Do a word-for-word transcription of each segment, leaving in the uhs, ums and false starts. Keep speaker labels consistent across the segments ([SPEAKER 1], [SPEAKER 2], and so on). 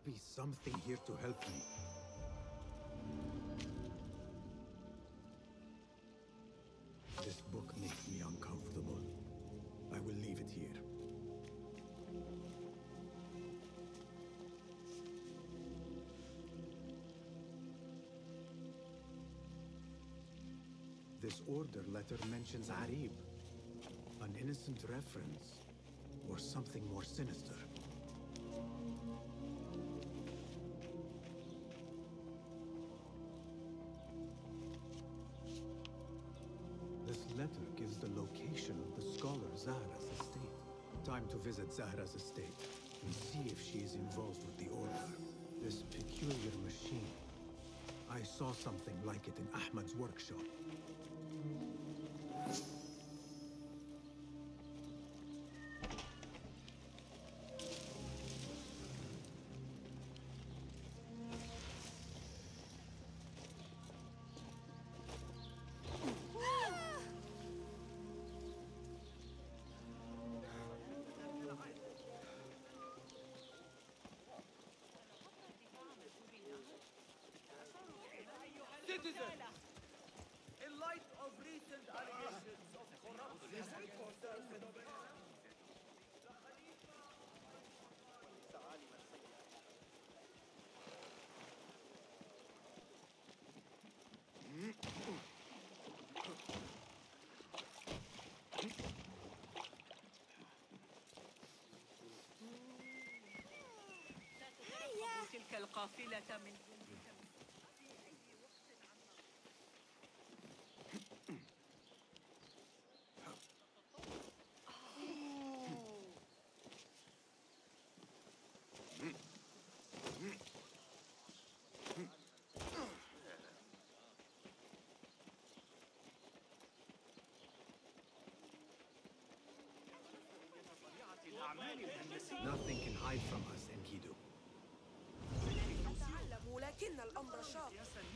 [SPEAKER 1] be something here to help me. This book makes me uncomfortable. I will leave it here. This order letter mentions Arib. An innocent reference, or something more sinister. This letter gives the location of the scholar Zahra's estate. Time to visit Zahra's estate and see if she is involved with the order. This peculiar machine. I saw something like it in Ahmad's workshop.
[SPEAKER 2] Citizens, in light of recent allegations of corruption, تلك القافلة من
[SPEAKER 1] Nothing can hide from us, Enkidu.
[SPEAKER 3] أتعلم لكن الأمر شاق.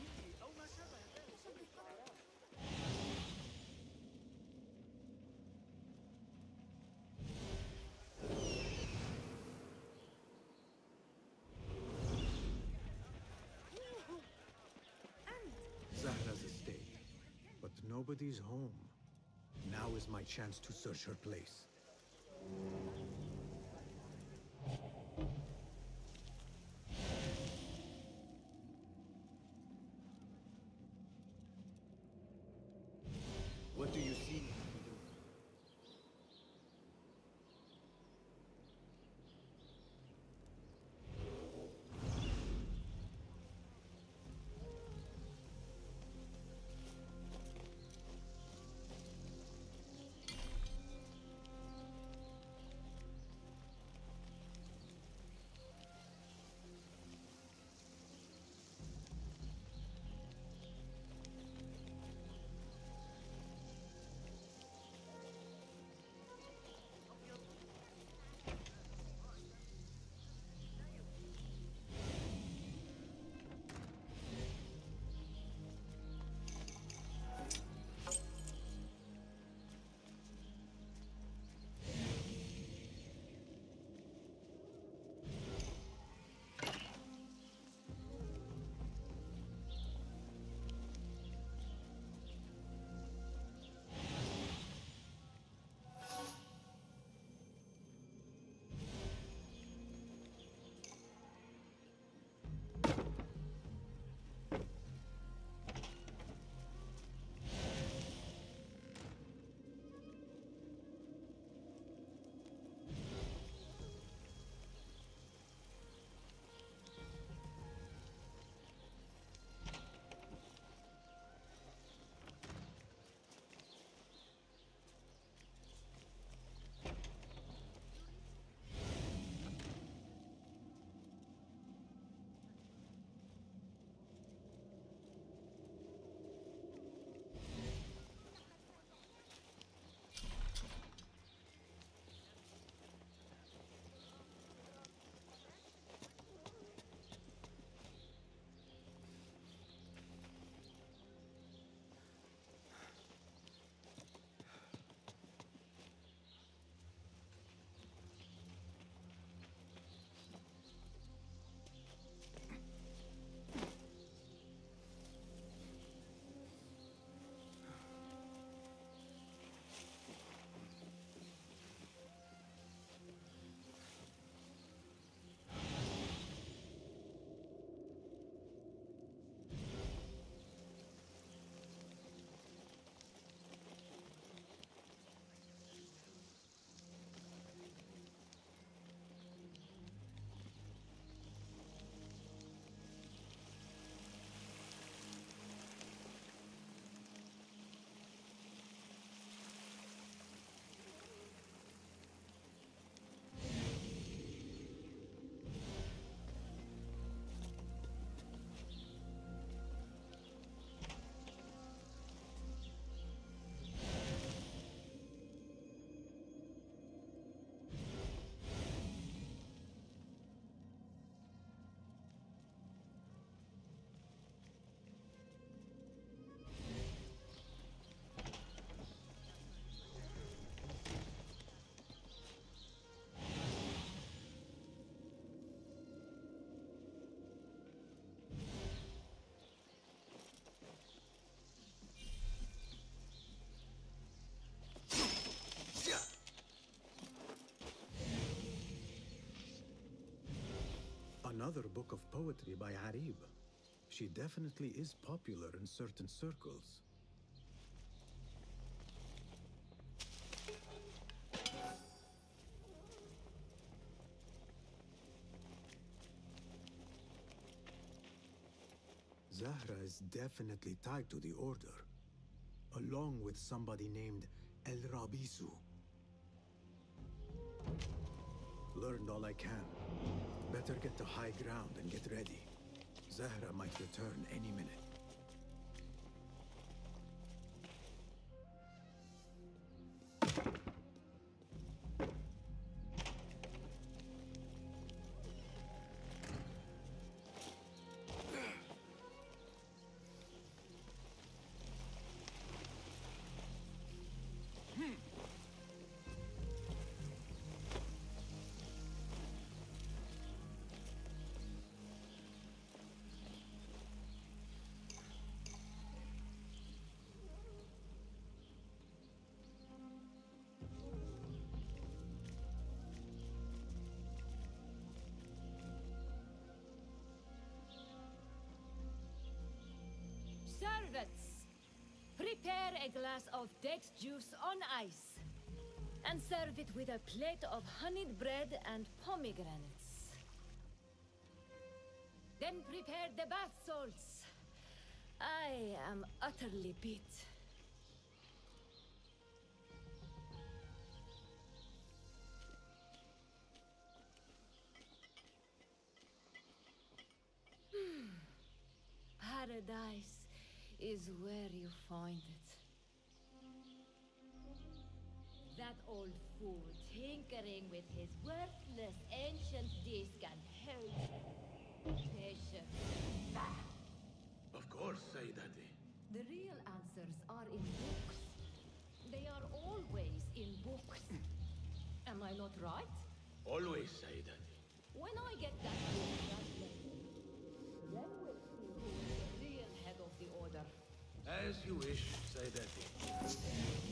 [SPEAKER 1] Zahra's estate, but nobody's home. Now is my chance to search her place. What do you see? another book of poetry by Harib. She definitely is popular in certain circles. Zahra is definitely tied to the Order, along with somebody named El Rabisu. Learned all I can. Better get to high ground and get ready. Zahra might return any minute.
[SPEAKER 4] Servants, prepare a glass of date juice on ice, and serve it with a plate of honeyed bread and pomegranates. Then prepare the bath salts. I am utterly beat. Paradise is where you find it. That old fool tinkering with his worthless ancient disc and hold patience.
[SPEAKER 5] Of course, Sayyidati.
[SPEAKER 4] The real answers are in books. They are always in books. Am I not right?
[SPEAKER 5] Always, Sayyidati.
[SPEAKER 4] When I get that book translated, then we'll see who is the real head of the Order.
[SPEAKER 5] As you wish, Sayyidati.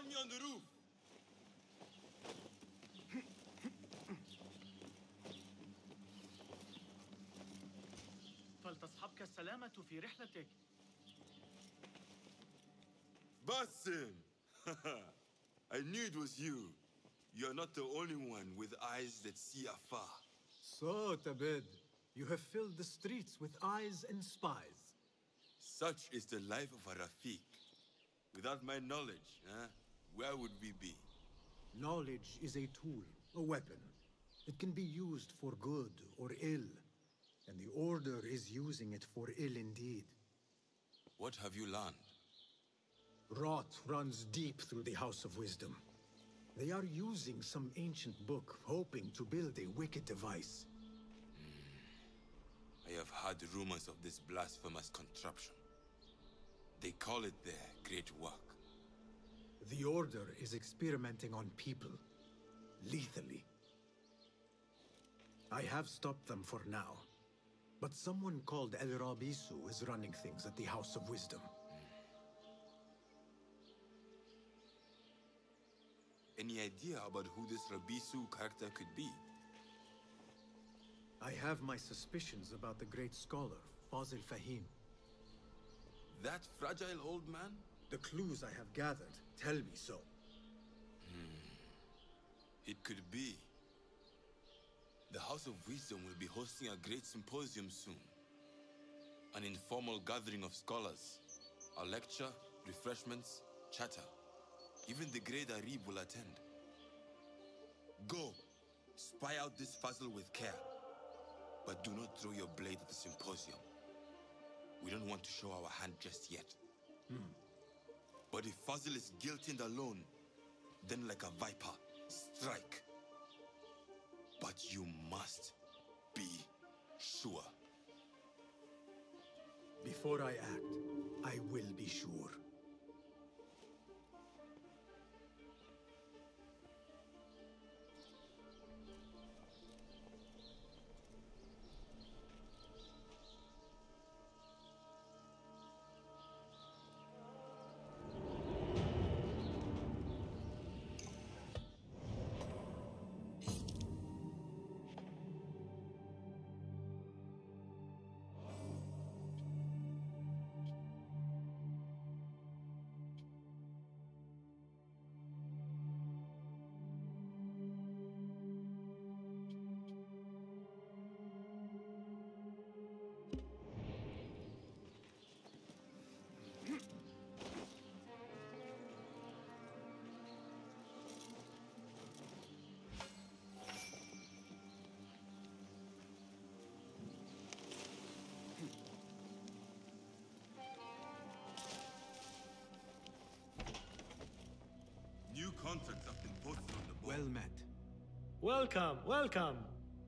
[SPEAKER 6] me on the roof!
[SPEAKER 7] فلتصحبك السلامة في رحلتك.
[SPEAKER 6] Basim! I knew it was you. You're not the only one with eyes that see afar.
[SPEAKER 1] So, Tabid, you have filled the streets with eyes and spies.
[SPEAKER 6] Such is the life of a Rafiq. Without my knowledge, huh? Where would we be?
[SPEAKER 1] Knowledge is a tool, a weapon. It can be used for good or ill. And the Order is using it for ill indeed.
[SPEAKER 6] What have you learned?
[SPEAKER 1] Rot runs deep through the House of Wisdom. They are using some ancient book, hoping to build a wicked device.
[SPEAKER 6] I have heard rumors of this blasphemous contraption. They call it their great work.
[SPEAKER 1] The Order is experimenting on people, lethally. I have stopped them for now, but someone called El Rabisu is running things at the House of Wisdom.
[SPEAKER 6] Any idea about who this Rabisu character could be?
[SPEAKER 1] I have my suspicions about the great scholar, Fazil Fahim.
[SPEAKER 6] That fragile old man?
[SPEAKER 1] The clues I have gathered tell me so.
[SPEAKER 6] It could be. The House of Wisdom will be hosting a great symposium soon. An informal gathering of scholars. A lecture, refreshments, chatter. Even the great Arib will attend. Go, spy out this puzzle with care. But do not throw your blade at the symposium. We don't want to show our hand just yet.
[SPEAKER 1] Hmm.
[SPEAKER 6] But if Fazil is guilty and alone, then like a viper, strike. But you must be sure.
[SPEAKER 1] Before I act, I will be sure.
[SPEAKER 6] New contracts have been posted on the board.
[SPEAKER 1] Well met.
[SPEAKER 7] Welcome, welcome.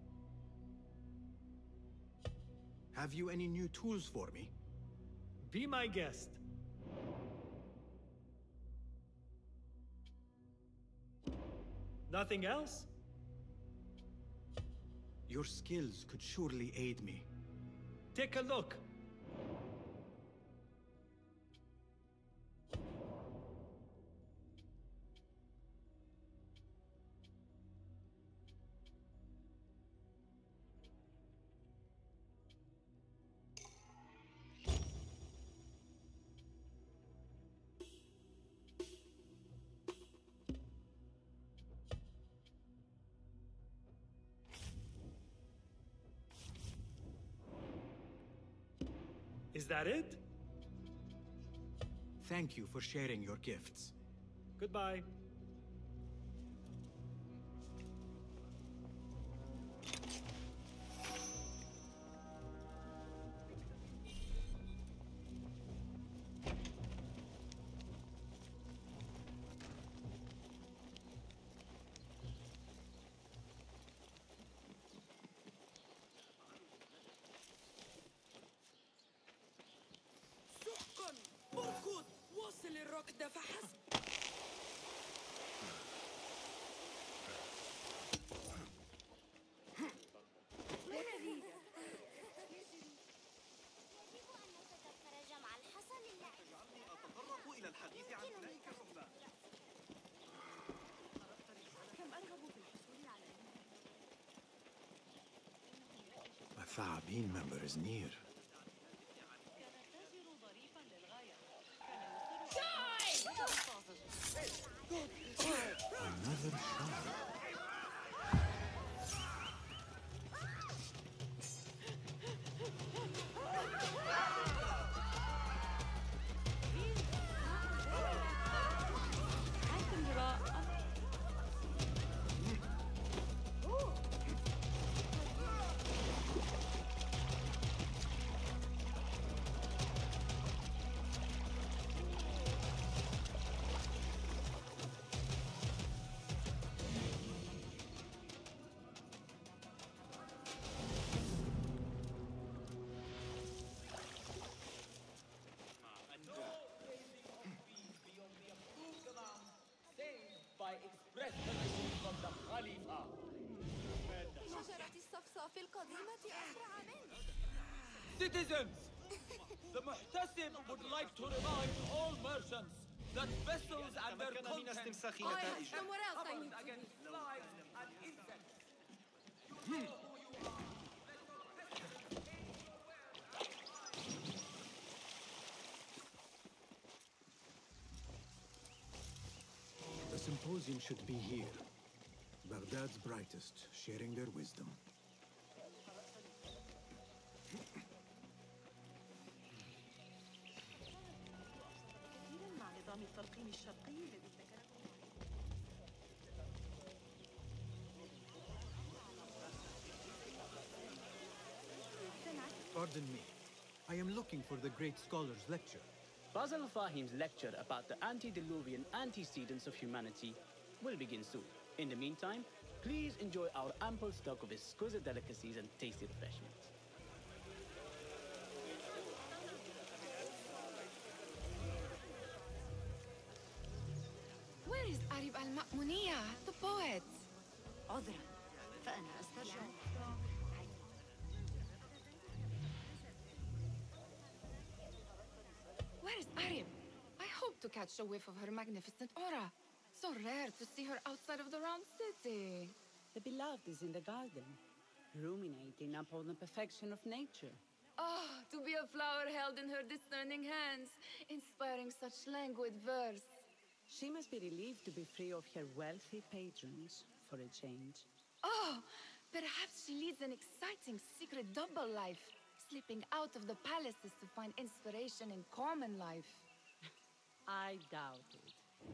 [SPEAKER 1] Have you any new tools for me?
[SPEAKER 7] Be my guest. Nothing else?
[SPEAKER 1] Your skills could surely aid me.
[SPEAKER 7] Take a look. Is that it?
[SPEAKER 1] Thank you for sharing your gifts.
[SPEAKER 7] Goodbye.
[SPEAKER 3] سحقا اركض واصل الركض فحسب
[SPEAKER 1] Tha'abin member is near. Another shard.
[SPEAKER 2] By express permission from the Khalifa.
[SPEAKER 3] شجرة الصفصاف القديمة أسرع منه.
[SPEAKER 2] Citizens, the Muhtasib would like to remind all merchants that vessels and their contents
[SPEAKER 3] I have somewhere else I need to be.
[SPEAKER 2] against flies and insects.
[SPEAKER 1] The symposium should be here. Baghdad's brightest, sharing their wisdom.
[SPEAKER 2] مع نظام التلقين الشرقي الذي
[SPEAKER 1] Pardon me. I am looking for the great scholar's lecture.
[SPEAKER 8] Basil Fahim's lecture about the antediluvian antecedents of humanity will begin soon. In the meantime, please enjoy our ample stock of exquisite delicacies and tasty refreshments.
[SPEAKER 9] Where is Arib al-Ma'muniyah, the poet?
[SPEAKER 3] عذرا فأنا أسترجع.
[SPEAKER 9] Where is Arib? I hope to catch a whiff of her magnificent aura. So rare to see her outside of the round city.
[SPEAKER 10] The beloved is in the garden, ruminating upon the perfection of nature.
[SPEAKER 9] Oh, to be a flower held in her discerning hands, inspiring such languid verse.
[SPEAKER 10] She must be relieved to be free of her wealthy patrons for a change.
[SPEAKER 9] Oh, perhaps she leads an exciting secret double life, slipping out of the palaces to find inspiration in common life.
[SPEAKER 10] I doubt it.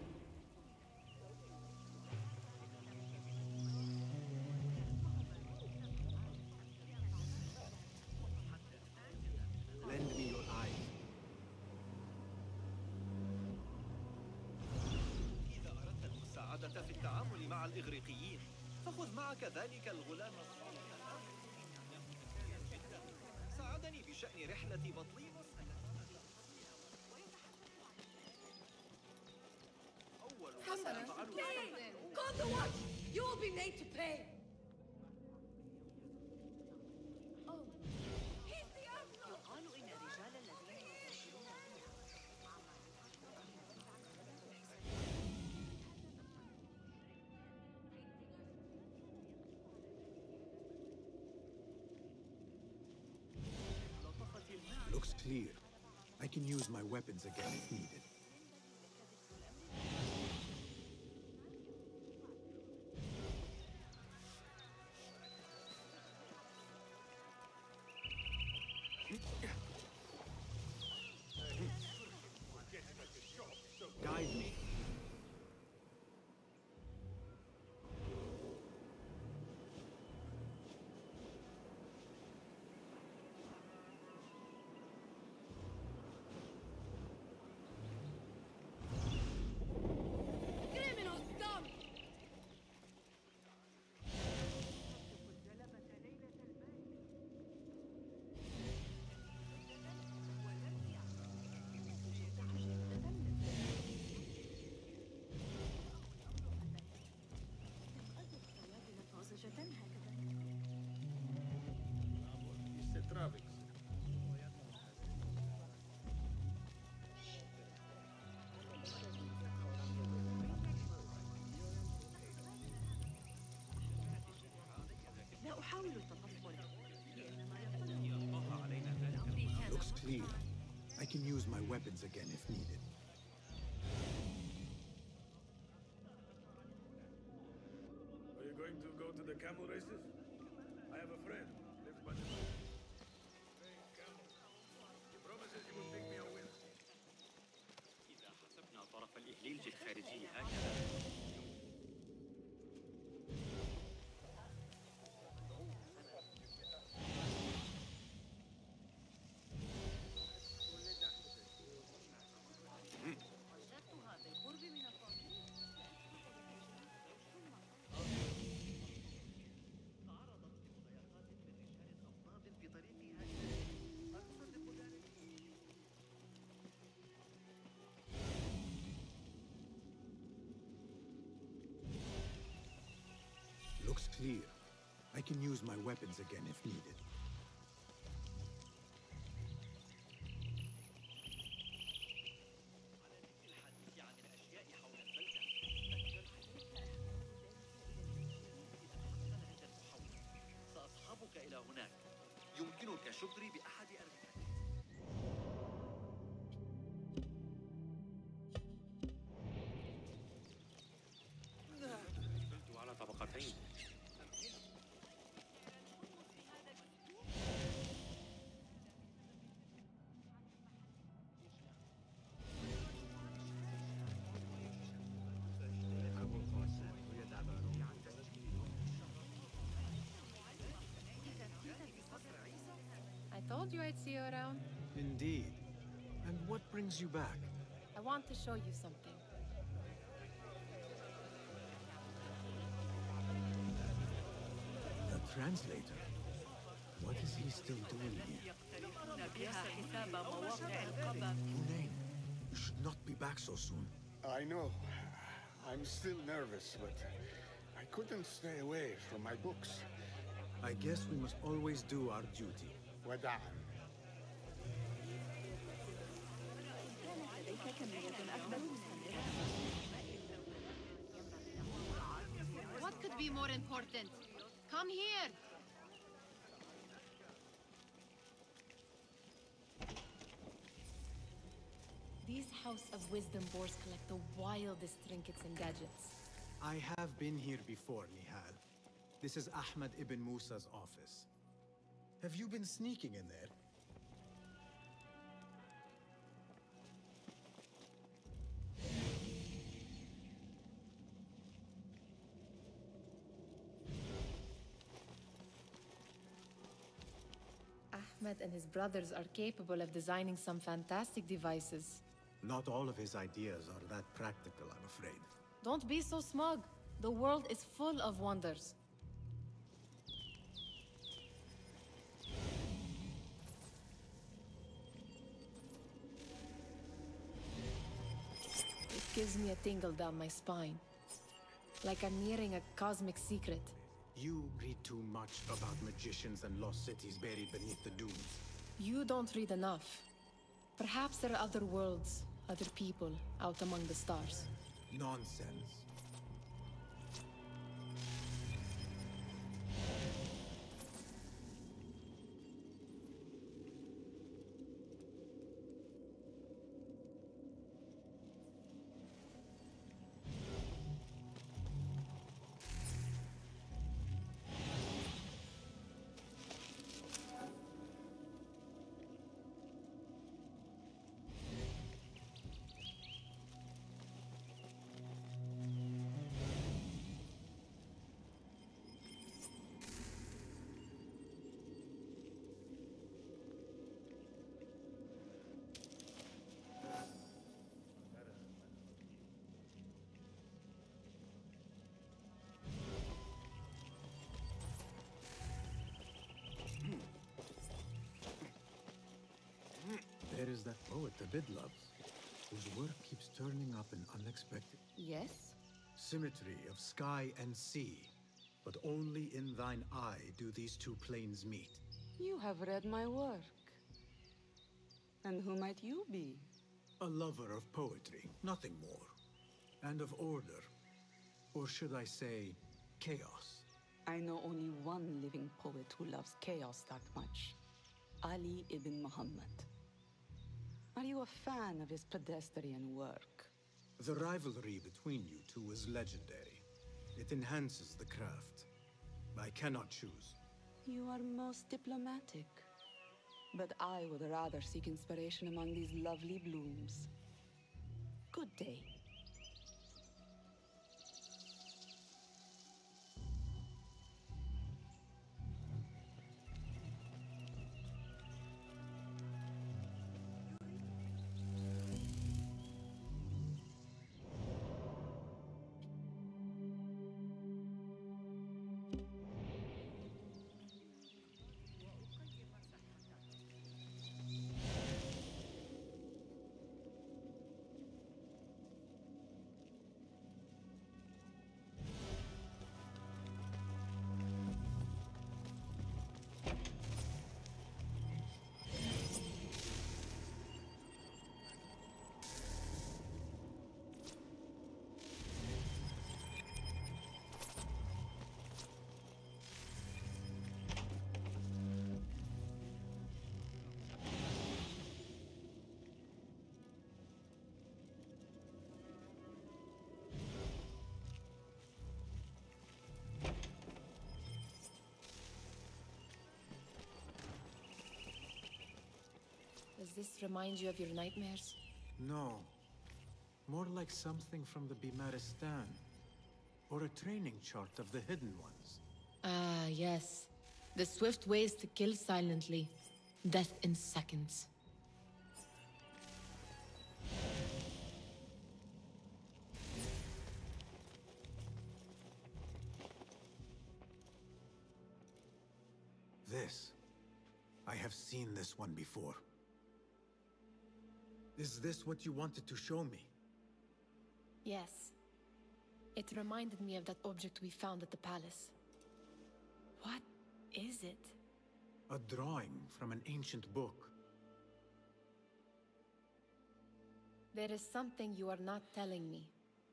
[SPEAKER 1] Lend me your eyes.
[SPEAKER 11] إذا أردت المساعدة في التعامل مع الإغريقيين فخذ معك ذلك الغلام الصالح. ساعدني بشأن رحلة بطليموس. أول ما سأفعله
[SPEAKER 3] Call the watch! You will be made to pay! Oh, he's the admiral!
[SPEAKER 2] يقال إن الرجال الذين يتاجرون
[SPEAKER 1] Looks clear. I can use my weapons again if needed. Guide me. can use my weapons again if needed.
[SPEAKER 5] Are you going to go to the camel races? I have a friend. Lives by the river. Trained camel. He promises he will make me a winner.
[SPEAKER 11] إذا حسبنا طرف الإهليل الخارجي هكذا.
[SPEAKER 1] Looks clear. I can use my weapons again if needed.
[SPEAKER 11] سأصحبك إلى هناك. يمكنك شكري بأحد أربعة. كنت على طبقتين.
[SPEAKER 9] I told you I'd see you around.
[SPEAKER 1] Indeed. And what brings you back?
[SPEAKER 9] I want to show you something.
[SPEAKER 1] The translator? What is he still doing here? Hunain, you should not be back so soon.
[SPEAKER 12] I know. I'm still nervous, but I couldn't stay away from my books.
[SPEAKER 1] I guess we must always do our duty.
[SPEAKER 12] وداعا.
[SPEAKER 3] What could be more important? Come here!
[SPEAKER 9] These House of Wisdom boars collect the wildest trinkets and gadgets.
[SPEAKER 1] I have been here before, Nihal. This is Ahmed ibn Musa's office. Have you been sneaking in there?
[SPEAKER 9] Ahmed and his brothers are capable of designing some fantastic devices.
[SPEAKER 1] Not all of his ideas are that practical, I'm afraid.
[SPEAKER 9] Don't be so smug. The world is full of wonders. It gives me a tingle down my spine. Like I'm nearing a cosmic secret.
[SPEAKER 1] You read too much about magicians and lost cities buried beneath the dunes.
[SPEAKER 9] You don't read enough. Perhaps there are other worlds, other people, out among the stars.
[SPEAKER 1] Nonsense. There is that poet Abid loves, whose work keeps turning up in unexpected...
[SPEAKER 9] Yes?
[SPEAKER 1] Symmetry of sky and sea, but only in thine eye do these two planes meet.
[SPEAKER 10] You have read my work. And who might you be?
[SPEAKER 1] A lover of poetry, nothing more. And of order. Or should I say, chaos.
[SPEAKER 10] I know only one living poet who loves chaos that much. Ali ibn Muhammad. Are you a fan of his pedestrian work?
[SPEAKER 1] The rivalry between you two is legendary. It enhances the craft. I cannot choose.
[SPEAKER 10] You are most diplomatic. But I would rather seek inspiration among these lovely blooms. Good day.
[SPEAKER 13] Does this remind you of your nightmares?
[SPEAKER 1] No. More like something from the Bimaristan. Or a training chart of the Hidden Ones.
[SPEAKER 13] Ah, yes. The swift ways to kill silently. Death in seconds.
[SPEAKER 1] This. I have seen this one before. Is this what you wanted to show me?
[SPEAKER 13] Yes. It reminded me of that object we found at the palace. What is it?
[SPEAKER 1] A drawing from an ancient book.
[SPEAKER 13] There is something you are not telling me.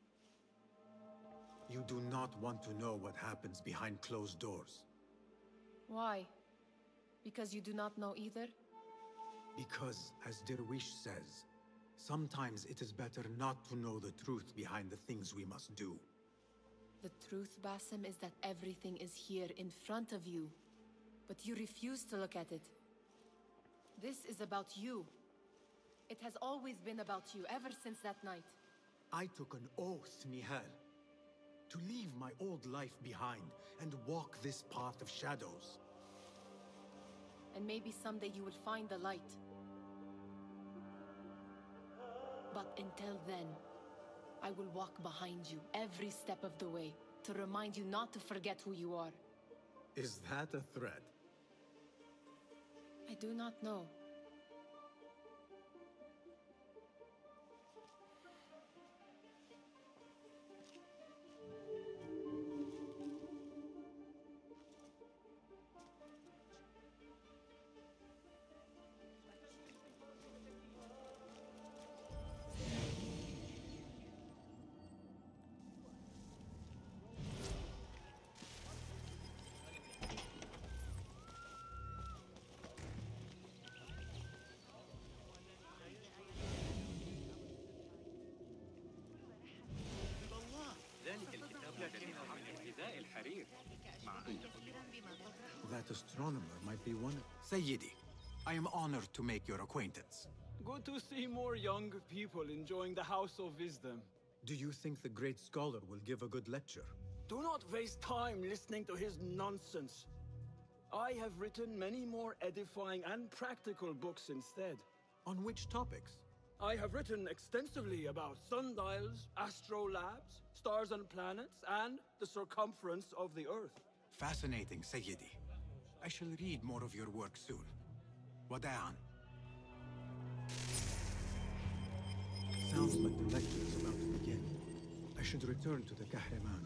[SPEAKER 1] You do not want to know what happens behind closed doors.
[SPEAKER 13] Why? Because you do not know either?
[SPEAKER 1] Because, as Derwish says, sometimes it is better not to know the truth behind the things we must do.
[SPEAKER 13] The truth, Basim, is that everything is here in front of you. But you refuse to look at it. This is about you. It has always been about you, ever since that night.
[SPEAKER 1] I took an oath, Nihal, to leave my old life behind and walk this path of shadows.
[SPEAKER 13] And maybe someday you will find the light. But until then, I will walk behind you every step of the way to remind you not to forget who you are.
[SPEAKER 1] Is that a threat?
[SPEAKER 13] I do not know.
[SPEAKER 1] That astronomer might be one. Sayyidi, I am honored to make your acquaintance.
[SPEAKER 2] Good to see more young people enjoying the House of Wisdom.
[SPEAKER 1] Do you think the great scholar will give a good lecture?
[SPEAKER 2] Do not waste time listening to his nonsense. I have written many more edifying and practical books instead.
[SPEAKER 1] On which topics?
[SPEAKER 2] I have written extensively about sundials, astrolabes, stars and planets, and the circumference of the Earth.
[SPEAKER 1] Fascinating, Sayyidi. I shall read more of your work soon. Wada'an. Sounds like the lecture is about to begin. I should return to the Kahraman.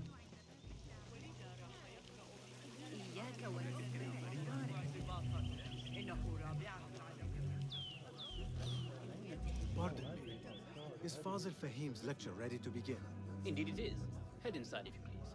[SPEAKER 1] Pardon me. Is Fazil Fahim's lecture ready to begin?
[SPEAKER 8] Indeed it is. Head inside if you please.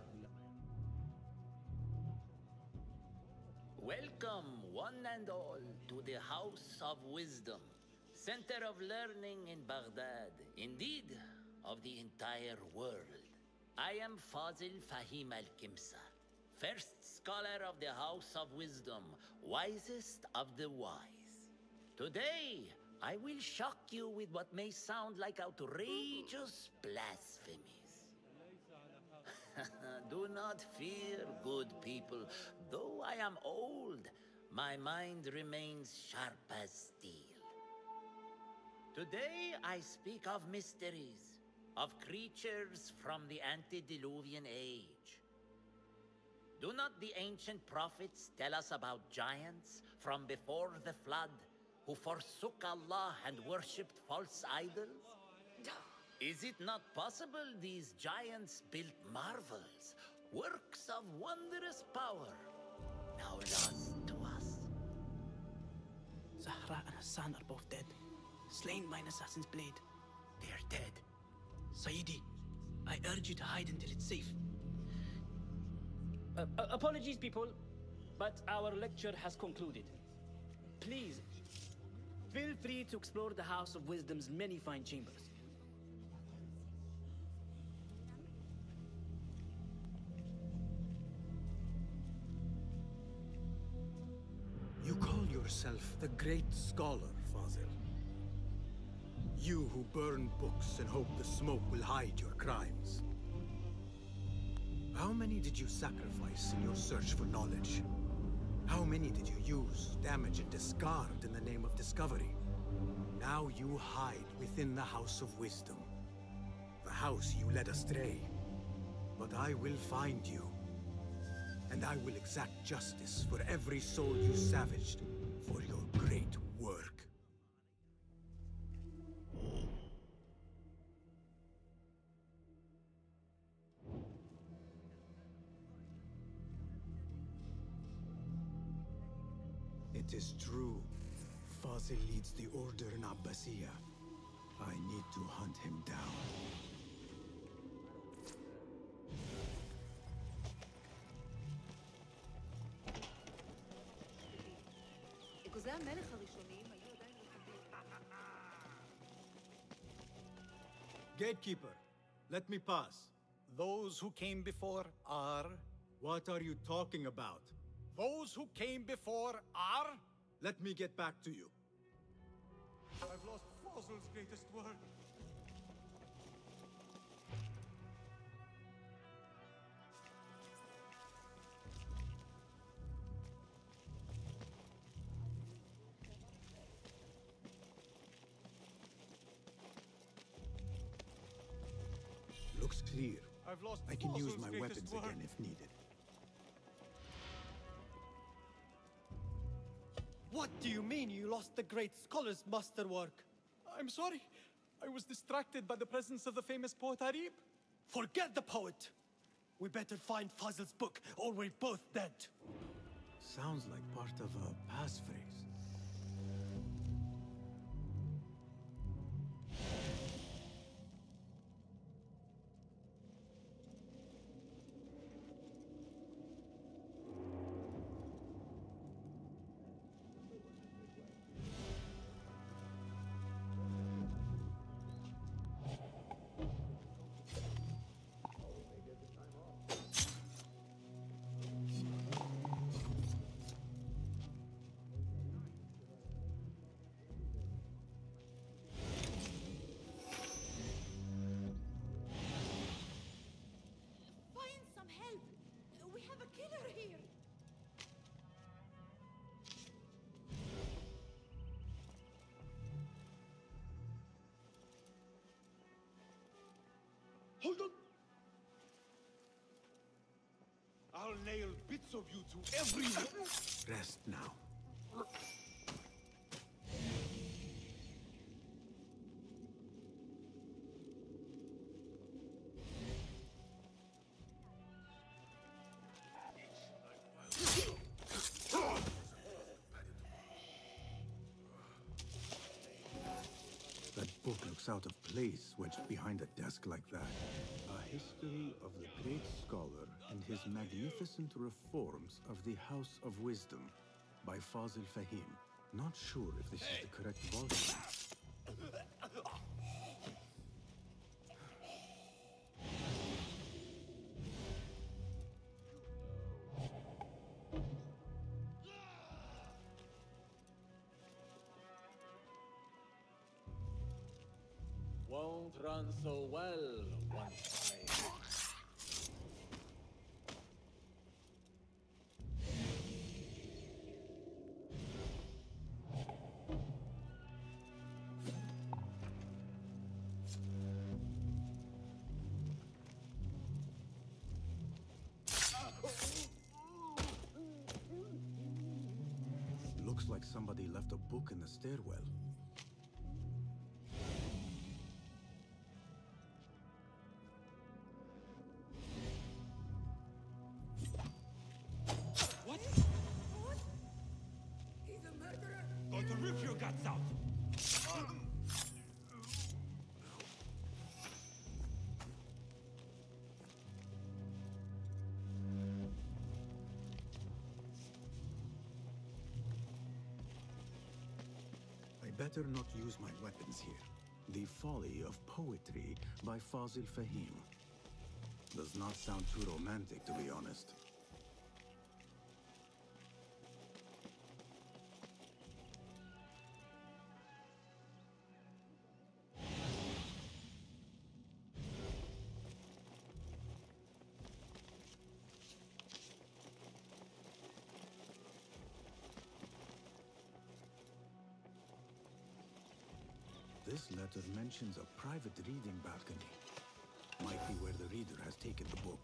[SPEAKER 14] Welcome, one and all, to the House of Wisdom. Center of learning in Baghdad, indeed, of the entire world. I am Fazil Fahim al-Kimsa, first scholar of the House of Wisdom, wisest of the wise. Today, I will shock you with what may sound like outrageous blasphemies. Do not fear, good people. Though I am old, my mind remains sharp as steel. Today, I speak of mysteries, of creatures from the antediluvian age. Do not the ancient prophets tell us about giants from before the flood who forsook Allah and worshipped false idols? Is it not possible these giants built marvels, works of wondrous power, now lost to us?
[SPEAKER 8] Zahra and Hassan are both dead, slain by an assassin's blade. They are dead. Sayyidi, I urge you to hide until it's safe. Uh, uh, apologies, people, but our lecture has concluded. Please, feel free to explore the House of Wisdom's many fine chambers.
[SPEAKER 1] You call yourself the great scholar, Fazil. You who burn books and hope the smoke will hide your crimes. How many did you sacrifice in your search for knowledge? How many did you use, damage, and discard in the name of discovery? Now you hide within the House of Wisdom. The house you led astray. But I will find you. And I will exact justice for every soul you savaged for your great work. It is true. Fazil leads the order in Abbasiyah. I need to hunt him down. Gatekeeper, let me pass.
[SPEAKER 15] Those who came before are...
[SPEAKER 1] What are you talking about?
[SPEAKER 15] Those who came before are...
[SPEAKER 1] Let me get back to you.
[SPEAKER 15] I've lost Fazil's greatest word.
[SPEAKER 1] Looks clear.
[SPEAKER 15] I've lost
[SPEAKER 1] I can use
[SPEAKER 15] Fazil's
[SPEAKER 1] my
[SPEAKER 15] greatest
[SPEAKER 1] weapons
[SPEAKER 15] word.
[SPEAKER 1] again if needed.
[SPEAKER 16] What do you mean you lost the great scholar's masterwork?
[SPEAKER 15] I'm sorry. I was distracted by the presence of the famous poet Arib.
[SPEAKER 16] Forget the poet! We better find Fazil's book, or we're both dead.
[SPEAKER 1] Sounds like part of a passphrase.
[SPEAKER 15] Hold on! I'll nail bits of you to every...
[SPEAKER 1] Rest now. That book looks out of place, wedged behind a desk like that. A history of the great scholar and his magnificent reforms of the House of Wisdom by Fazil Fahim. Not sure if this is the correct volume.
[SPEAKER 2] Won't run so well once I...
[SPEAKER 1] Looks like somebody left a book in the stairwell.
[SPEAKER 2] What? What? He's a murderer! Going to rip your guts out!
[SPEAKER 1] Better not use my weapons here. The Folly of Poetry by Fazil Fahim. Does not sound too romantic, to be honest. This letter mentions a private reading balcony. Might be where the reader has taken the book.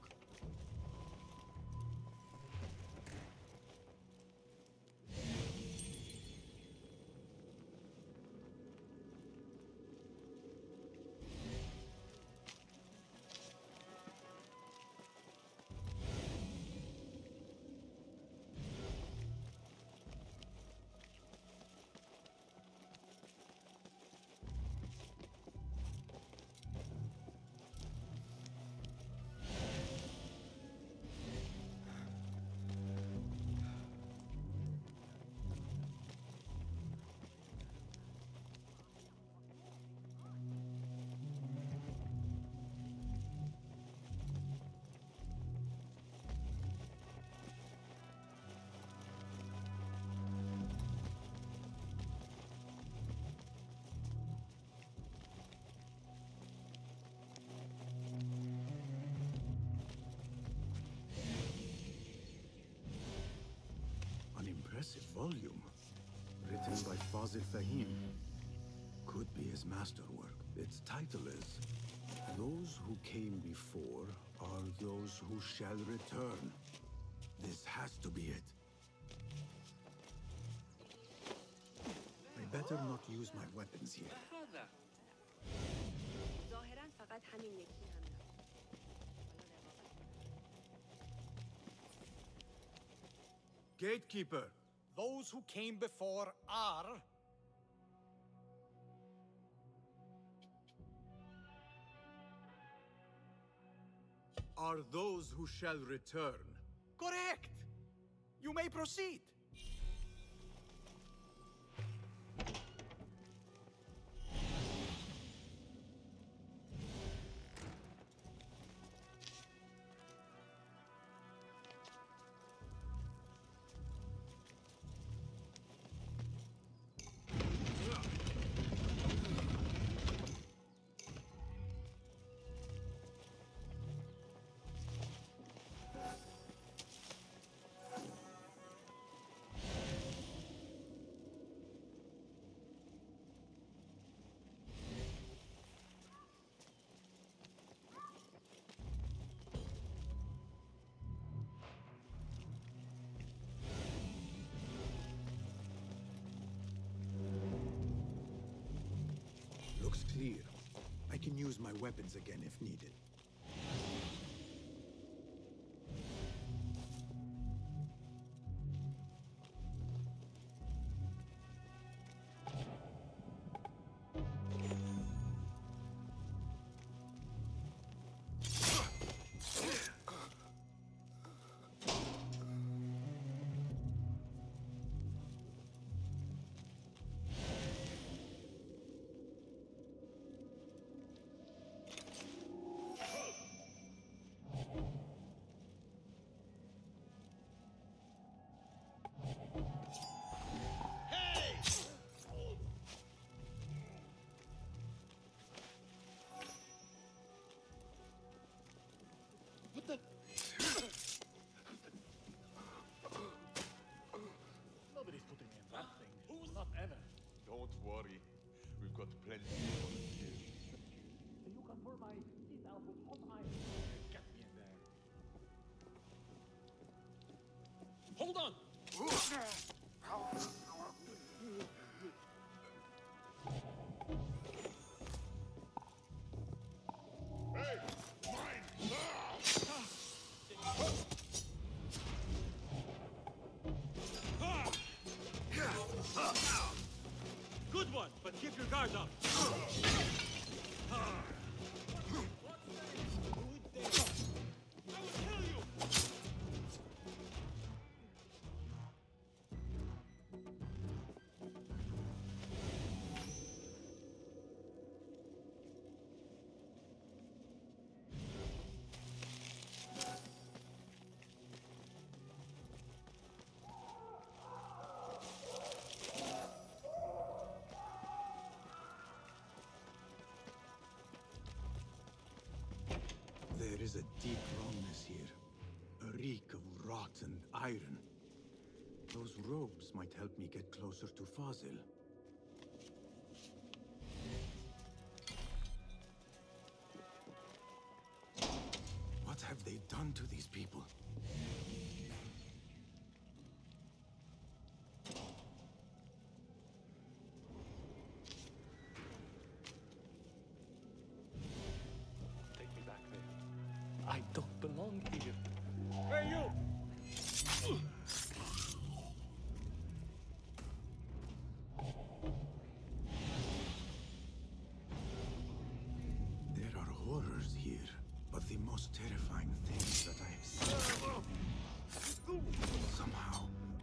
[SPEAKER 1] Impressive volume. Written by Fazil Fahim. Could be his masterwork. Its title is Those Who Came Before Are Those Who Shall Return. This has to be it. I better not use my weapons here. Gatekeeper!
[SPEAKER 16] Those who came before are...
[SPEAKER 1] Are those who shall return.
[SPEAKER 16] Correct! You may proceed.
[SPEAKER 1] Looks clear. I can use my weapons again if needed.
[SPEAKER 17] worry. We've got plenty of volunteers.
[SPEAKER 8] You can pull my teeth out with hot iron.
[SPEAKER 17] Get me in there.
[SPEAKER 15] Hold on!
[SPEAKER 12] Hey! Mine!
[SPEAKER 15] Good one, but keep your guard up.
[SPEAKER 1] There is a deep wrongness here. A reek of rot and iron. Those robes might help me get closer to Fazil. What have they done to these people?
[SPEAKER 7] Take me back there. I don't belong here.
[SPEAKER 15] Hey, you!
[SPEAKER 1] There are horrors here, but the most terrifying things that I have seen. Somehow.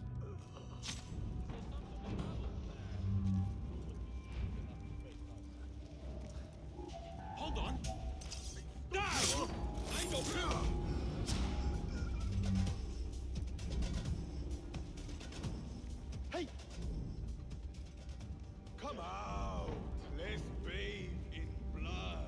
[SPEAKER 15] Hold on! Die! I don't know!
[SPEAKER 12] Hey! Come out! Let's bathe in blood!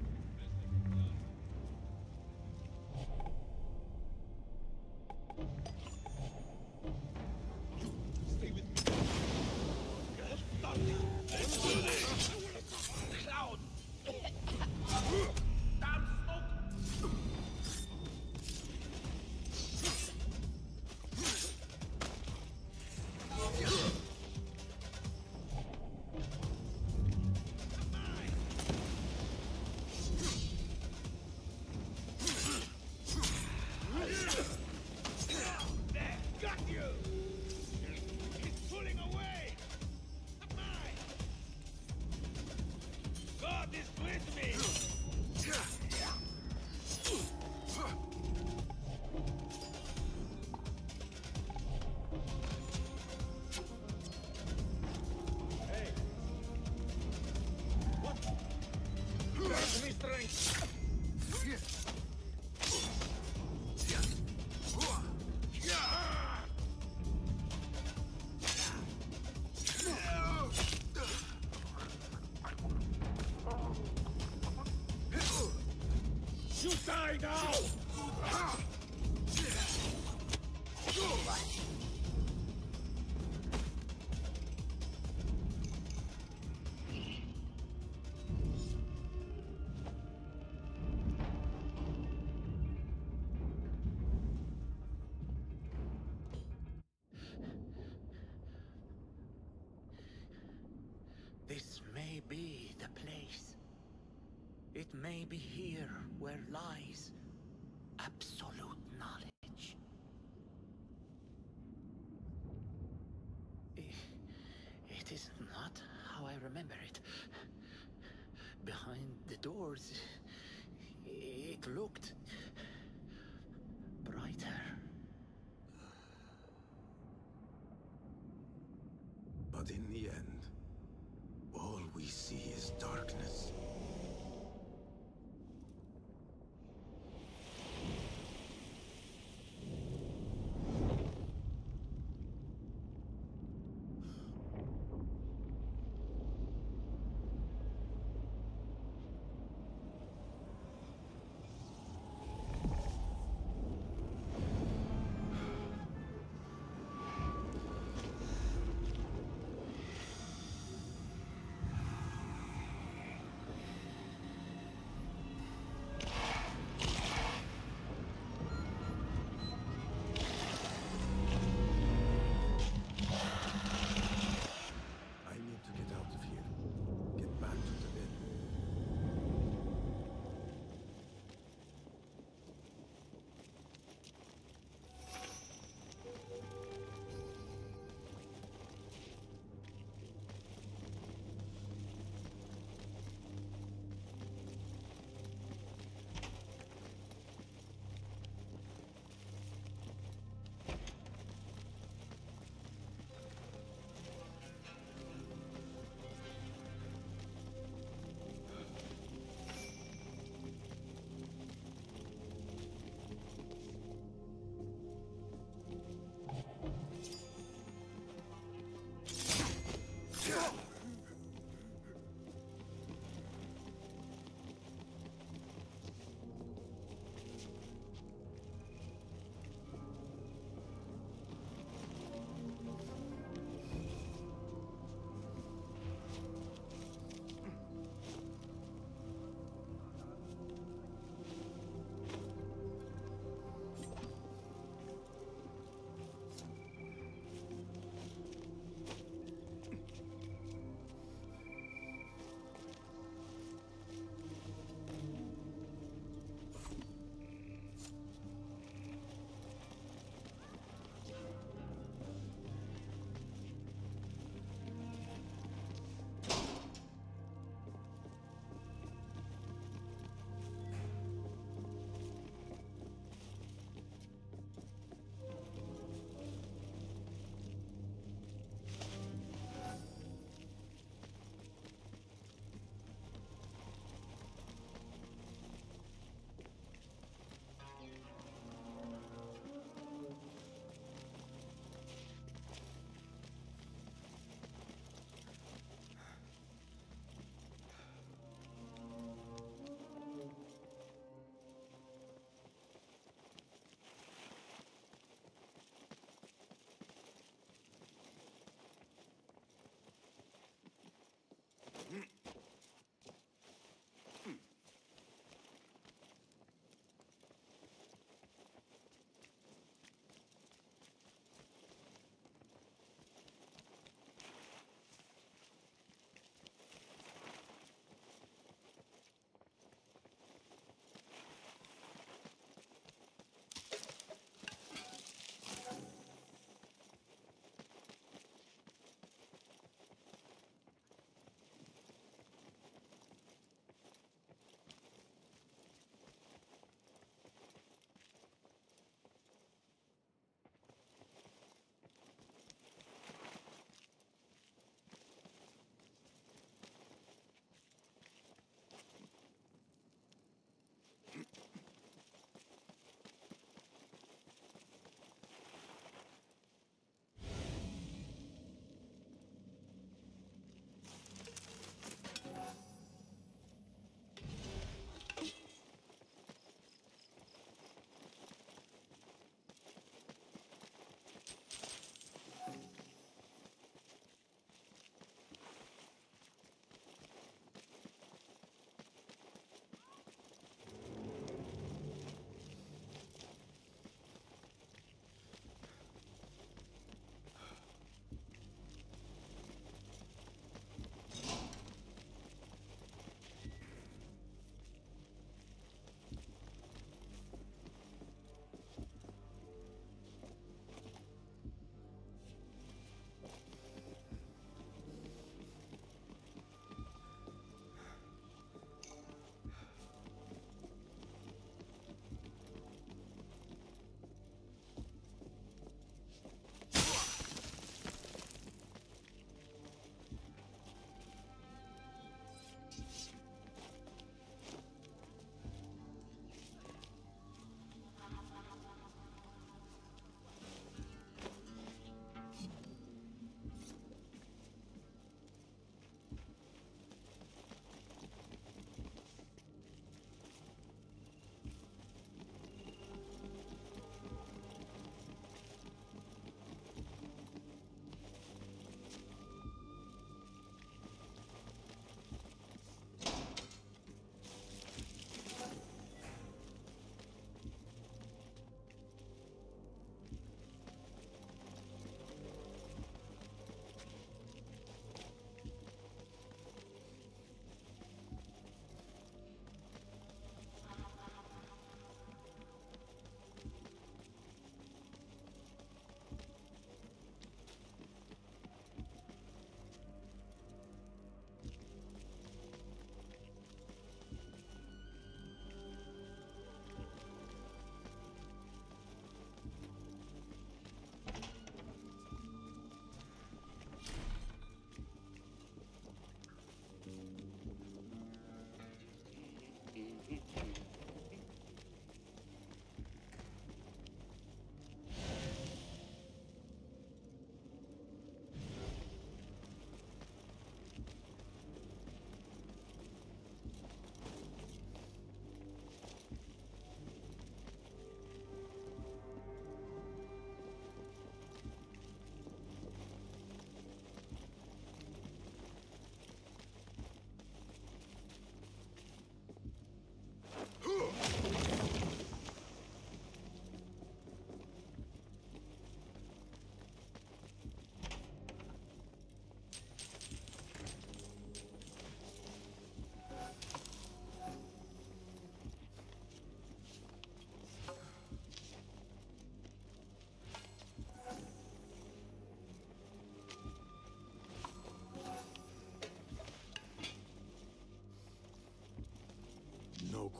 [SPEAKER 12] Stay with me. Stop it! Let's do this! Cloud! Damn smoke! There, got you! He's pulling away! God is with me! Hey! What? Grant me strength! You die now!
[SPEAKER 14] This may be the place. It may be here where lies absolute knowledge. I- It is not how I remember it. Behind the doors, it looked brighter.
[SPEAKER 1] But in the end, all we see is darkness.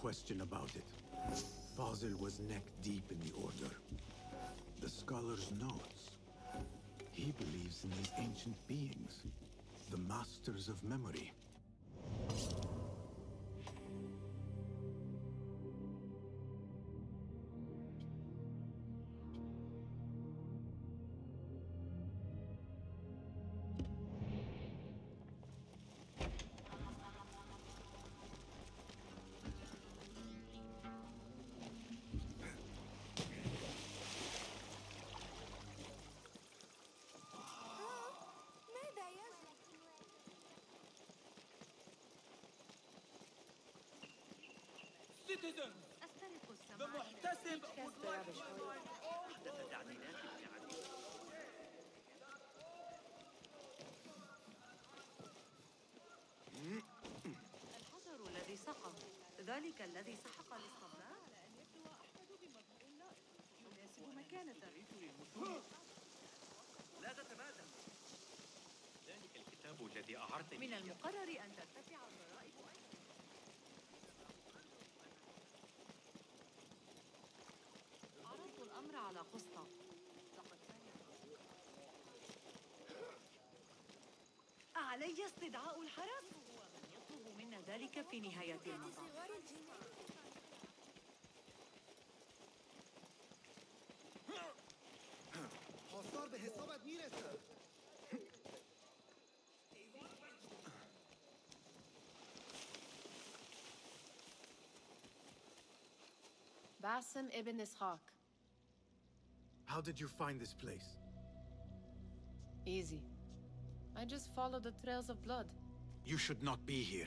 [SPEAKER 1] question about it. Fazil was neck-deep in the Order. The Scholar's notes. He believes in these ancient beings, the Masters of Memory.
[SPEAKER 2] Citizens, the محتسب would like to remind all
[SPEAKER 11] حدث تعديلات ابن
[SPEAKER 18] الحجر الذي سقط ذلك الذي سحق الاصطباء على أن يبدو أحمد بمجهول لائق يناسب مكانته.
[SPEAKER 11] لا تتبادل. ذلك الكتاب الذي أعرتني
[SPEAKER 18] من المقرر أن ترتفع الضرائب أيضا. عرضت الأمر على قسطة. لقد علي استدعاء الحرس. هو من يطلب منا ذلك في نهاية المطاف.
[SPEAKER 19] حصار به حسابت میرسه.
[SPEAKER 13] Basim ibn Ishaq.
[SPEAKER 1] How did you find this place?
[SPEAKER 13] Easy. I just followed the trails of blood.
[SPEAKER 1] You should not be here.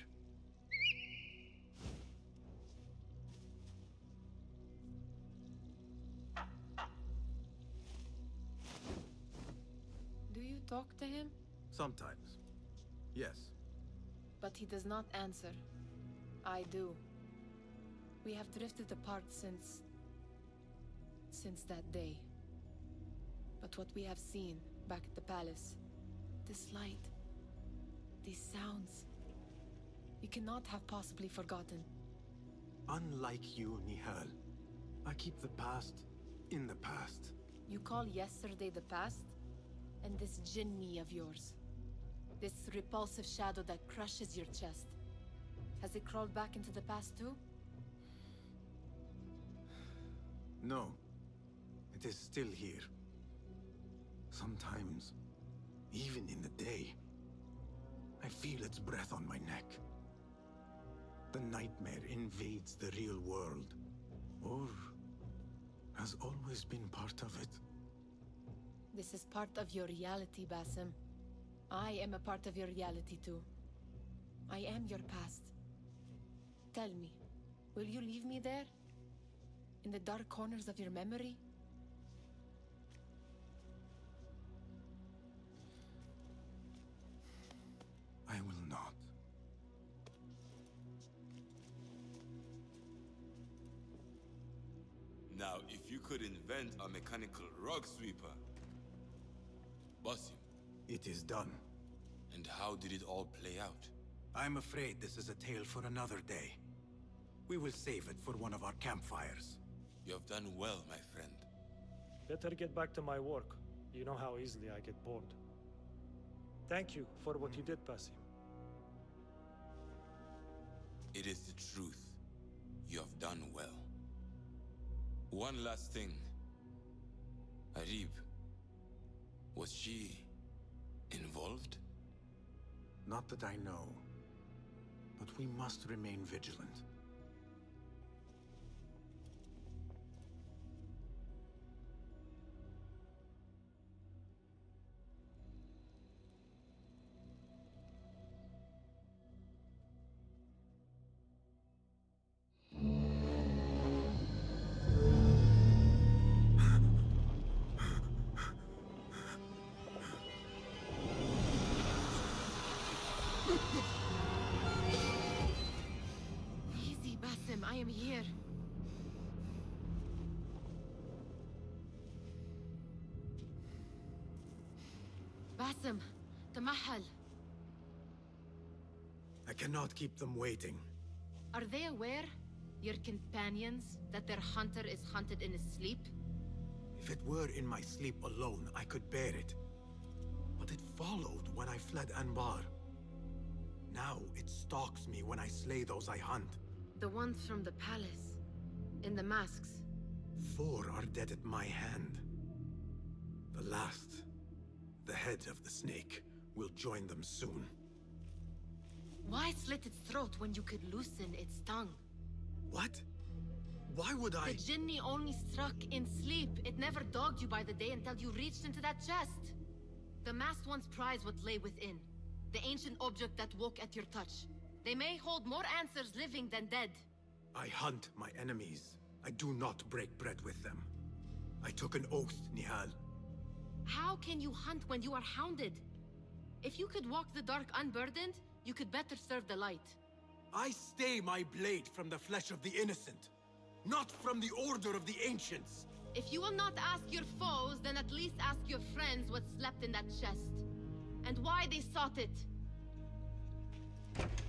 [SPEAKER 13] Do you talk to him?
[SPEAKER 1] Sometimes. Yes.
[SPEAKER 13] But he does not answer. I do. We have drifted apart since... since that day. But what we have seen back at the palace, this light, these sounds, we cannot have possibly forgotten.
[SPEAKER 1] Unlike you, Nihal, I keep the past in the past.
[SPEAKER 13] You call yesterday the past? And this jinni of yours, this repulsive shadow that crushes your chest, has it crawled back into the past too?
[SPEAKER 1] No. It is still here. Sometimes, even in the day, I feel its breath on my neck. The nightmare invades the real world, or has always been part of it.
[SPEAKER 13] This is part of your reality, Basim. I am a part of your reality too. I am your past. Tell me, will you leave me there? In the dark corners of your memory?
[SPEAKER 1] I will not.
[SPEAKER 6] Now, if you could invent a mechanical rug sweeper. Basim.
[SPEAKER 1] It is done.
[SPEAKER 6] And how did it all play out?
[SPEAKER 1] I'm afraid this is a tale for another day. We will save it for one of our campfires.
[SPEAKER 6] You have done well, my friend.
[SPEAKER 15] Better get back to my work. You know how easily I get bored. Thank you for what you did, Basim.
[SPEAKER 6] It is the truth. You have done well. One last thing. Arib. Was she... involved?
[SPEAKER 1] Not that I know. But we must remain vigilant.
[SPEAKER 13] Easy, Basim, I am here. Basim, Tamahal.
[SPEAKER 1] I cannot keep them waiting.
[SPEAKER 13] Are they aware? Your companions, that their hunter is hunted in his sleep?
[SPEAKER 1] If it were in my sleep alone, I could bear it. But it followed when I fled Anbar. Now it stalks me when I slay those I hunt.
[SPEAKER 13] The ones from the palace. In the masks.
[SPEAKER 1] Four are dead at my hand. The last, the head of the snake, will join them soon.
[SPEAKER 13] Why slit its throat when you could loosen its tongue?
[SPEAKER 1] What? Why would I—
[SPEAKER 13] The Jinni only struck in sleep. It never dogged you by the day until you reached into that chest. The masked ones prize what lay within. The ancient object that woke at your touch. They may hold more answers living than dead.
[SPEAKER 1] I hunt my enemies. I do not break bread with them. I took an oath, Nihal.
[SPEAKER 13] How can you hunt when you are hounded? If you could walk the dark unburdened, you could better serve the light.
[SPEAKER 1] I stay my blade from the flesh of the innocent, not from the order of the ancients.
[SPEAKER 13] If you will not ask your foes, then at least ask your friends what slept in that chest. And why they sought it.